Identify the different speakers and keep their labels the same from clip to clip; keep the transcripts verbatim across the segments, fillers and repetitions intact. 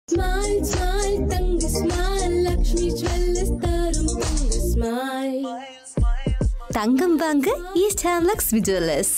Speaker 1: Smile, smile, tanga smile, Lakshmi Jewellers tarum tanga smile. தங்கம் வாங்க east ஹாம் Lakshmi jewellers.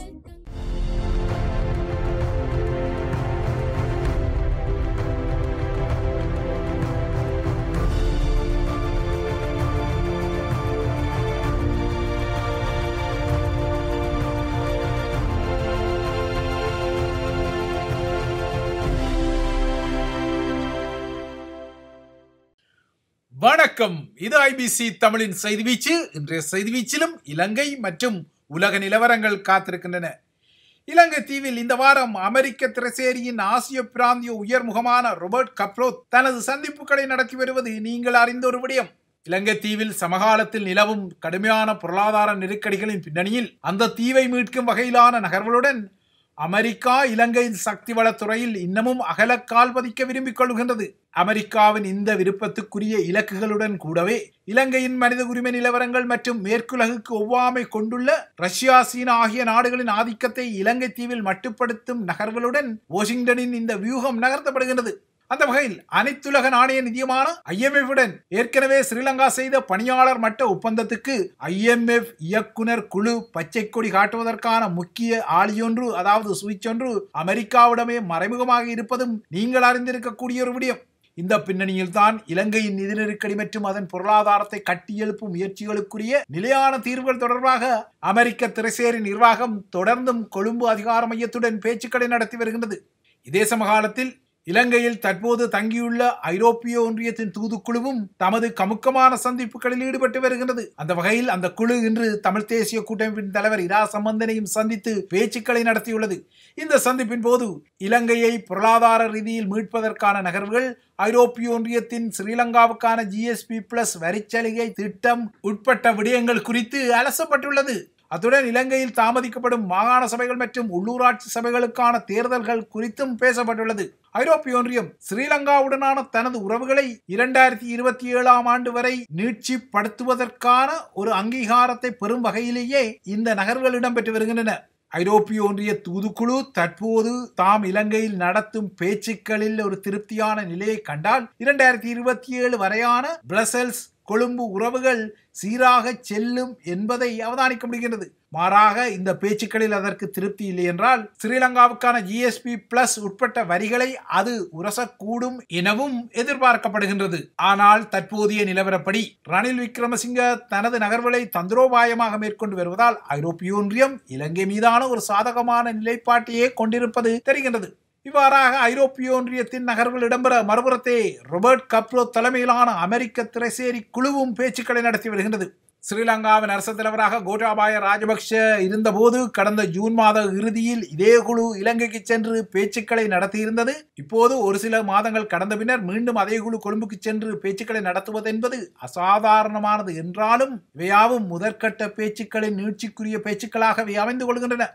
Speaker 2: வணக்கம், இது IBC தமிழின் செய்தி வீச்சு. இன்றைய செய்தி வீச்சிலும் இலங்கை மற்றும் உலக நிலவரங்கள் காத்திருக்கின்றன. இலங்கை தீவில் இந்த வாரம் அமெரிக்க திரைசேரியின் ஆசிய பிராந்திய உயர் முகமான ராபர்ட் கப்ரோத் தனது சந்திப்புகளை நடத்தி வருவது நீங்கள் அறிந்த ஒரு விடயம். இலங்கை தீவில் சமகாலத்தில் நிலவும் கடுமையான பொருளாதார நெருக்கடிகளின் பின்னணியில் அந்த தீவை மீட்கும் வகையிலான நகர்வுகளுடன் அமெரிக்கா இலங்கையின் சக்தி வளத்துறையில் இன்னமும் அகலக்கால் பதிக்க விரும்பிக் கொள்கின்றது. அமெரிக்காவின் இந்த விருப்பத்துக்குரிய இலக்குகளுடன் கூடவே இலங்கையின் மனித உரிமை நிலவரங்கள் மற்றும் மேற்குலகுக்கு ஒவ்வாமை கொண்டுள்ள ரஷ்யா, சீனா ஆகிய நாடுகளின் ஆதிக்கத்தை இலங்கை தீவில் மட்டுப்படுத்தும் நகர்வுகளுடன் வாஷிங்டனின் இந்த வியூகம் நகர்த்தப்படுகின்றது. அந்த வகையில் அனைத்துலக நாணய நிதியமான ஐ எம் எஃப் உடன் ஏற்கனவே ஸ்ரீலங்கா செய்த பணியாளர் மட்ட ஒப்பந்தத்துக்கு ஐ எம் எஃப் இயக்குனர் குழு பச்சை கொடி காட்டுவதற்கான முக்கிய ஆளியொன்று, அதாவது சுவிட்ச் ஒன்று அமெரிக்காவிடமே மறைமுகமாக இருப்பதும் நீங்கள் அறிந்திருக்கக்கூடிய ஒரு விடயம். இந்த பின்னணியில் தான் இலங்கையின் நிதி நெருக்கடி மற்றும் அதன் பொருளாதாரத்தை கட்டியெழுப்பும் முயற்சிகளுக்குரிய நிலையான தீர்வுகள் தொடர்பாக அமெரிக்க திரைசேரி நிர்வாகம் தொடர்ந்தும் கொழும்பு அதிகார மையத்துடன் பேச்சுக்களை நடத்தி வருகின்றது. இதே சமகாலத்தில் இலங்கையில் தற்போது தங்கியுள்ள ஐரோப்பிய ஒன்றியத்தின் தூதுக்குழுவும் தமது கமுக்கமான சந்திப்புகளில் ஈடுபட்டு வருகின்றது. அந்த வகையில் அந்த குழு இன்று தமிழ் தேசிய கூட்டமைப்பின் தலைவர் இரா சம்பந்தனையும் சந்தித்து பேச்சுக்களை நடத்தியுள்ளது. இந்த சந்திப்பின் போது இலங்கையை பொருளாதார ரீதியில் மீட்பதற்கான நகர்வுகள், ஐரோப்பிய ஒன்றியத்தின் ஸ்ரீலங்காவுக்கான ஜி எஸ் பி பிளஸ் வரிச்சலுகை திட்டம் உட்பட்ட விடயங்கள் குறித்து அலசப்பட்டுள்ளது. அத்துடன் இலங்கையில் தாமதிக்கப்படும் மாகாண சபைகள் மற்றும் உள்ளூராட்சி சபைகளுக்கான தேர்தல்கள் குறித்தும் பேசப்பட்டுள்ளது. ஐரோப்பிய ஒன்றியம் ஸ்ரீலங்காவுடனான தனது உறவுகளை இரண்டாயிரத்தி இருபத்தி ஏழாம் ஆண்டு வரை நீட்சிப்படுத்துவதற்கான ஒரு அங்கீகாரத்தை பெறும் வகையிலேயே இந்த நகர்வுகள் இடம்பெற்று வருகின்றன. ஐரோப்பிய ஒன்றிய தூதுக்குழு தற்போது தாம் இலங்கையில் நடத்தும் பேச்சுக்களில் ஒரு திருப்தியான நிலையை கண்டால் இரண்டாயிரத்தி இருபத்தி ஏழு வரையான பிரசல்ஸ் கொழும்பு உறவுகள் சீராக செல்லும் என்பதை அவதானிக்க முடிகிறது. மாறாக இந்த பேச்சுக்களில் அதற்கு திருப்தி இல்லை என்றால் ஸ்ரீலங்காவுக்கான ஜி எஸ் பி பிளஸ் உட்பட்ட வரிகளை அது உரசக்கூடும் எனவும் எதிர்பார்க்கப்படுகின்றது. ஆனால் தற்போதைய நிலவரப்படி ரணில் விக்ரமசிங்க தனது நகர்வுகளை தந்திரோபாயமாக மேற்கொண்டு வருவதால் ஐரோப்பிய ஒன்றியம் இலங்கை மீதான ஒரு சாதகமான நிலைப்பாட்டையே கொண்டிருப்பது தெரிகின்றது. இவ்வாறாக ஐரோப்பிய ஒன்றியத்தின் நகர்வுகள் இடம்பெற மறுபுறத்தே ராபர்ட் கப்ரோத் தலைமையிலான அமெரிக்க திரைசேரி குழுவும் பேச்சுக்களை நடத்தி வருகின்றது. ஸ்ரீலங்காவின் அரசு தலைவராக கோட்டாபாய ராஜபக்ஷ இருந்தபோது கடந்த ஜூன் மாத இறுதியில் இதே குழு இலங்கைக்கு சென்று பேச்சுக்களை நடத்தியிருந்தது. இப்போது ஒரு சில மாதங்கள் கடந்த பின்னர் மீண்டும் அதே குழு கொழும்புக்கு சென்று பேச்சுக்களை நடத்துவது என்பது அசாதாரணமானது என்றாலும் இவையாவும் முதற்கட்ட பேச்சுக்களின் நீட்சிக்குரிய பேச்சுக்களாக அமைந்து கொள்கின்றன.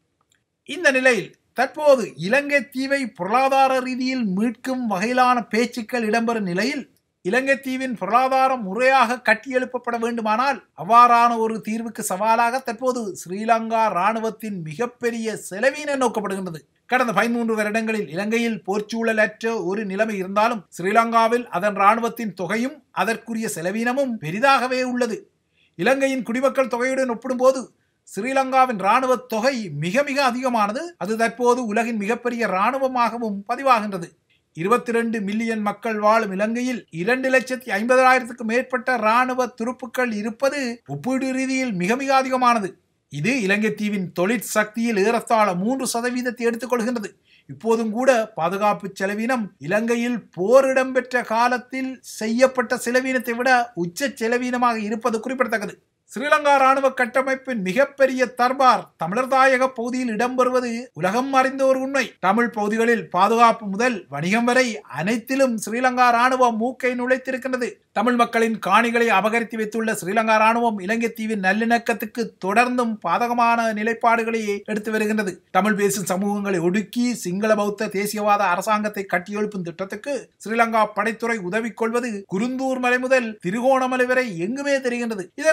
Speaker 2: இந்த நிலையில் தற்போது இலங்கை தீவை பொருளாதார ரீதியில் மீட்கும் வகையிலான பேச்சுக்கள் இடம்பெறும் நிலையில் இலங்கை தீவின் பொருளாதாரம் முறையாக கட்டியெழுப்பப்பட வேண்டுமானால் அவ்வாறான ஒரு தீர்வுக்கு சவாலாக தற்போது ஸ்ரீலங்கா இராணுவத்தின் மிகப்பெரிய செலவீனம் நோக்கப்படுகின்றது. கடந்த பதிமூன்று வருடங்களில் இலங்கையில் போர்ச்சூழலற்ற ஒரு நிலைமை இருந்தாலும் ஸ்ரீலங்காவில் அதன் இராணுவத்தின் தொகையும் அதற்குரிய செலவீனமும் பெரிதாகவே உள்ளது. இலங்கையின் குடிமக்கள் தொகையுடன் ஒப்பிடும்போது ஸ்ரீலங்காவின் இராணுவ தொகை மிக மிக அதிகமானது. அது தற்போது உலகின் மிகப்பெரிய இராணுவமாகவும் பதிவாகின்றது. இருபத்தி இரண்டு மில்லியன் மக்கள் வாழும் இலங்கையில் இரண்டு லட்சத்தி ஐம்பதாயிரத்துக்கும் மேற்பட்ட இராணுவ துருப்புக்கள் இருப்பது ஒப்பீடு ரீதியில் மிக மிக அதிகமானது. இது இலங்கை தீவின் தொழிற் சக்தியில் ஏறத்தாழ மூன்று சதவீதத்தை எடுத்துக்கொள்கின்றது. இப்போதும் கூட பாதுகாப்பு செலவீனம் இலங்கையில் போர் இடம்பெற்ற காலத்தில் செய்யப்பட்ட செலவீனத்தை விட உச்ச செலவீனமாக இருப்பது குறிப்பிடத்தக்கது. ஸ்ரீலங்கா இராணுவ கட்டமைப்பின் மிகப்பெரிய தர்பார் தமிழர் தாயக பகுதியில் இடம்பெறுவது உலகம் அறிந்த ஒரு உண்மை. தமிழ் பகுதிகளில் பாதுகாப்பு முதல் வணிகம் வரை அனைத்திலும் ஸ்ரீலங்கா இராணுவம் மூக்கை நுழைத்திருக்கின்றது. தமிழ் மக்களின் காணிகளை அபகரித்து வைத்துள்ள ஸ்ரீலங்கா இராணுவம் இலங்கை தீவின் நல்லிணக்கத்துக்கு தொடர்ந்தும் பாதகமான நிலைப்பாடுகளையே எடுத்து வருகின்றது. தமிழ் பேசும் சமூகங்களை ஒடுக்கி சிங்கள பௌத்த தேசியவாத அரசாங்கத்தை கட்டியெழுப்பும் திட்டத்துக்கு ஸ்ரீலங்கா படைத்துறை உதவி கொள்வது குருந்தூர் மலை முதல் திருகோணமலை வரை எங்குமே தெரிகின்றது. இதற்கு அப்பால்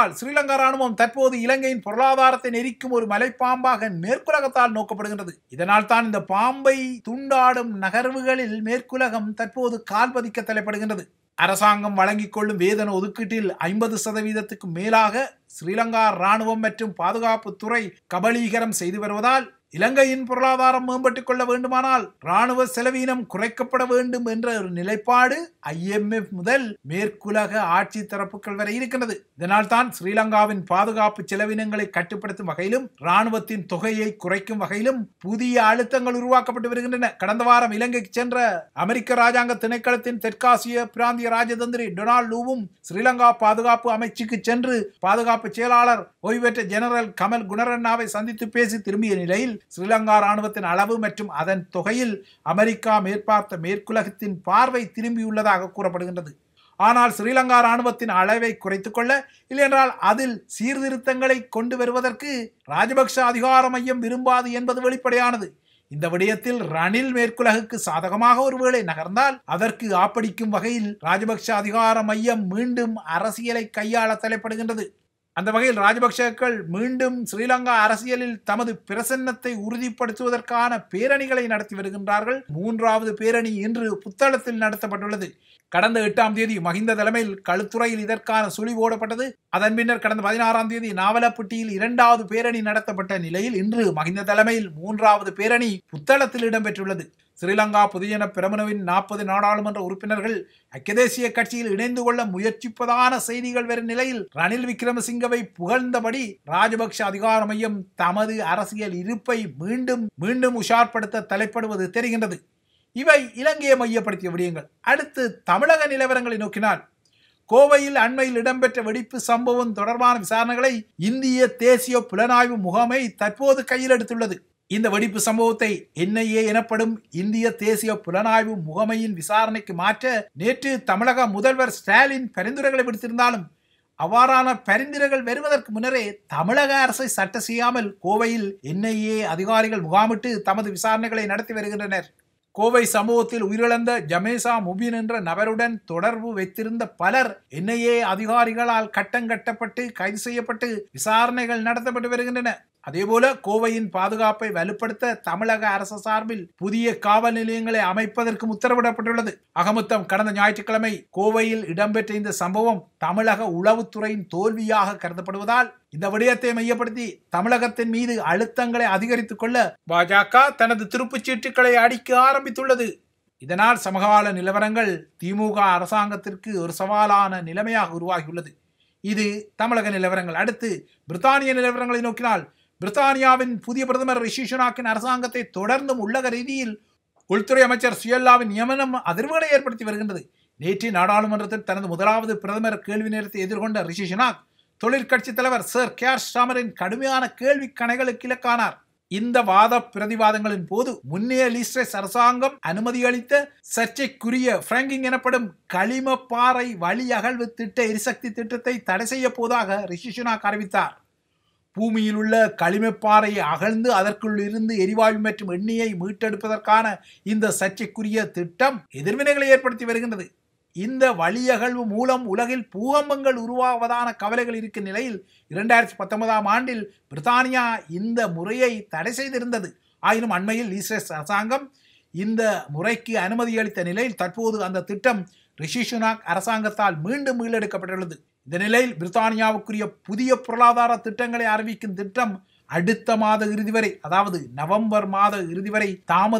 Speaker 2: நோக்கினால் ஸ்ரீலங்கா ராணுவம் தற்போது இலங்கையின் பொருளாதாரத்தை நெரிக்கும் ஒரு மலைப்பாம்பாக மேற்குலகத்தால் நோக்கப்படுகின்றது. இதனால் தான் இந்த பாம்பை துண்டாடும் நகர்வுகளில் மேற்குலகம் தற்போது கால்பதிக்க தலைப்படுகின்றது. அரசாங்கம் வழங்கிக் கொள்ளும் வேதன ஒதுக்கீட்டில் ஐம்பது சதவீதத்துக்கு மேலாக ஸ்ரீலங்கா ராணுவம் மற்றும் பாதுகாப்பு துறை கபலீகரம் செய்து வருவதால் இலங்கையின் பொருளாதாரம் மேம்பட்டுக் கொள்ள வேண்டுமானால் ராணுவ செலவீனம் குறைக்கப்பட வேண்டும் என்ற ஒரு நிலைப்பாடு ஐ எம் எஃப் முதல் மேற்குலக ஆட்சி தரப்புகள் வரை இருக்கின்றது. இதனால் தான் ஸ்ரீலங்காவின் பாதுகாப்பு செலவினங்களை கட்டுப்படுத்தும் வகையிலும் ராணுவத்தின் தொகையை குறைக்கும் வகையிலும் புதிய அழுத்தங்கள் உருவாக்கப்பட்டு வருகின்றன. கடந்த வாரம் இலங்கைக்கு சென்ற அமெரிக்க ராஜாங்க திணைக்களத்தின் தெற்காசிய பிராந்திய ராஜதந்திரி டொனால்ட் லூவும் ஸ்ரீலங்கா பாதுகாப்பு அமைச்சுக்கு சென்று பாதுகாப்பு செயலாளர் ஓய்வு பெற்ற ஜெனரல் கமல் குணரட்னாவை சந்தித்து பேசி திரும்பிய நிலையில் ஸ்ரீலங்கா ராணுவத்தின் அளவு மற்றும் அதன் தொகையில் அமெரிக்கா மேற்பார்த்த மேற்குலகத்தின் பார்வை திரும்பியுள்ளதாக கூறப்படுகின்றது. ஆனால் ஸ்ரீலங்கா ராணுவத்தின் அளவை குறைத்துக் கொள்ள இல்லையென்றால் அதில் சீர்திருத்தங்களை கொண்டு வருவதற்கு ராஜபக்ஷ அதிகார மையம் விரும்பாது என்பது வெளிப்படையானது. இந்த விடயத்தில் ரணில் மேற்குலகுக்கு சாதகமாக ஒருவேளை நகர்ந்தால் அதற்கு ஆப்படிக்கும் வகையில் ராஜபக்ஷ அதிகார மையம் மீண்டும் அரசியலை கையாள தலைப்படுகின்றது. அந்த வகையில் ராஜபக்சேக்கள் மீண்டும் ஸ்ரீலங்கா அரசியலில் தமது பிரசன்னத்தை உறுதிப்படுத்துவதற்கான பேரணிகளை நடத்தி வருகின்றார்கள். மூன்றாவது பேரணி இன்று புத்தளத்தில் நடத்தப்பட்டுள்ளது. கடந்த எட்டாம் தேதி மஹிந்த தலைமையில் களுத்துறையில் இதற்கான சுழி ஓடப்பட்டது. அதன் பின்னர் கடந்த பதினாறாம் தேதி நாவலப்பட்டியில் இரண்டாவது பேரணி நடத்தப்பட்ட நிலையில் இன்று மஹிந்த தலைமையில் மூன்றாவது பேரணி புத்தளத்தில் இடம்பெற்றுள்ளது. ஸ்ரீலங்கா பொதுஜன பெரமுனவின் நாற்பது நாடாளுமன்ற உறுப்பினர்கள் ஐக்கிய தேசிய கட்சியில் இணைந்து கொள்ள முயற்சிப்பதான செய்திகள் வரும் நிலையில் ரணில் விக்ரமசிங்கவை புகழ்ந்தபடி ராஜபக்ஷ அதிகார மையம் தமது அரசியல் இருப்பை மீண்டும் மீண்டும் உஷார்படுத்த தலைப்படுவது தெரிகின்றது. இவை இலங்கையை மையப்படுத்திய விடயங்கள். அடுத்து தமிழக நிலவரங்களை நோக்கினால் கோவையில் அண்மையில் இடம்பெற்ற வெடிப்பு சம்பவம் தொடர்பான விசாரணைகளை இந்திய தேசிய புலனாய்வு முகமை தற்போது கையில் எடுத்துள்ளது. இந்த வெடிப்பு சம்பவத்தை என் ஐ ஏ எனப்படும் இந்திய தேசிய புலனாய்வு முகமையின் விசாரணைக்கு மாற்ற நேற்று தமிழக முதல்வர் ஸ்டாலின் பரிந்துரைகளை விடுத்திருந்தாலும் அவ்வாறான பரிந்துரைகள் வருவதற்கு முன்னரே தமிழக அரசை சட்ட செய்யாமல் கோவையில் என் ஐ ஏ அதிகாரிகள் முகாமிட்டு தமது விசாரணைகளை நடத்தி வருகின்றனர். கோவை சம்பவத்தில் உயிரிழந்த ஜமேசா முபின் என்ற நபருடன் தொடர்பு வைத்திருந்த பலர் என் ஐ ஏ அதிகாரிகளால் கட்டங்கட்டப்பட்டு கைது செய்யப்பட்டு விசாரணைகள் நடத்தப்பட்டு வருகின்றன. அதேபோல கோவையின் பாதுகாப்பை வலுப்படுத்த தமிழக அரசு சார்பில் புதிய காவல் நிலையங்களை அமைப்பதற்கு உத்தரவிடப்பட்டுள்ளது. அகமொத்தம் கடந்த ஞாயிற்றுக்கிழமை கோவையில் இடம்பெற்ற இந்த சம்பவம் தமிழக உளவுத்துறையின் தோல்வியாக கருதப்படுவதால் இந்த விடயத்தை மையப்படுத்தி தமிழகத்தின் மீது அழுத்தங்களை அதிகரித்துக் கொள்ள பாஜக தனது திருப்புச் சீட்டுகளை அடிக்க ஆரம்பித்துள்ளது. இதனால் சமகால நிலவரங்கள் திமுக அரசாங்கத்திற்கு ஒரு சவாலான நிலைமையாக உருவாகியுள்ளது. இது தமிழக நிலவரங்கள். அடுத்து பிரித்தானிய நிலவரங்களை நோக்கினால் பிரித்தானியாவின் புதிய பிரதமர் ரிஷி சுனாக்கின் அரசாங்கத்தை தொடர்ந்தும் உள்ளக ரீதியில் உள்துறை அமைச்சர் சுயல்லாவின் நியமனம் அதிர்வுகளை ஏற்படுத்தி வருகின்றது. நேற்று நாடாளுமன்றத்தில் தனது முதலாவது பிரதமர் கேள்வி நேரத்தை எதிர்கொண்ட ரிஷி சுனாக் தொழிற்கட்சி தலைவர் சர் கேர் ஸ்டாமரின் கடுமையான கேள்வி கணைகளுக்கு இலக்கானார். இந்த வாத பிரதிவாதங்களின் போது முன்னைய லீஸ்ட்ரஸ் அரசாங்கம் அனுமதி அளித்த சர்ச்சைக்குரிய பிராங்கிங் எனப்படும் களிம பாறை வழி அகழ்வு திட்ட எரிசக்தி திட்டத்தை தடை செய்ய போவதாக ரிஷி சுனாக் அறிவித்தார். பூமியில் உள்ள களிமப்பாறையை அகழ்ந்து அதற்குள் இருந்து எரிவாயு மற்றும் எண்ணெயை மீட்டெடுப்பதற்கான இந்த சர்ச்சைக்குரிய திட்டம் எதிர்வினைகளை ஏற்படுத்தி வருகின்றது. இந்த வழியகழ்வு மூலம் உலகில் பூகம்பங்கள் உருவாவதான கவலைகள் இருக்கும் நிலையில் இரண்டாயிரத்தி பத்தொன்பதாம் ஆண்டில் பிரித்தானியா இந்த முறையை தடை செய்திருந்தது. ஆயினும் அண்மையில் லீஸ்ட்ரஸ் அரசாங்கம் இந்த முறைக்கு அனுமதி அளித்த நிலையில் தற்போது அந்த திட்டம் ரிஷி சுனாக் அரசாங்கத்தால் மீண்டும் மீளெடுக்கப்பட்டுள்ளது. இந்த நிலையில் பிரித்தானியாவுக்குரிய புதிய பொருளாதார திட்டங்களை அறிவிக்கும் திட்டம் அடுத்த மாத இறுதி வரை, அதாவது நவம்பர் மாத இறுதி வரை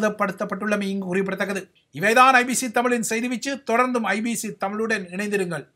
Speaker 2: தாமதப்படுத்தப்பட்டுள்ளமை இங்கு குறிப்பிடத்தக்கது. இவைதான் ஐபிசி தமிழின் செய்தி வீச்சு. தொடர்ந்தும் ஐபிசி தமிழுடன் இணைந்திருங்கள்.